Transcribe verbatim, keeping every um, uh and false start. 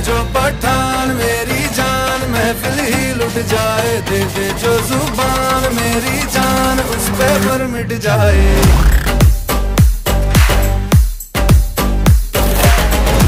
जो पठान मेरी जान महफिल ही लुट जाए, दे दे जो जुबान मेरी जान उस पे पर मिट जाए।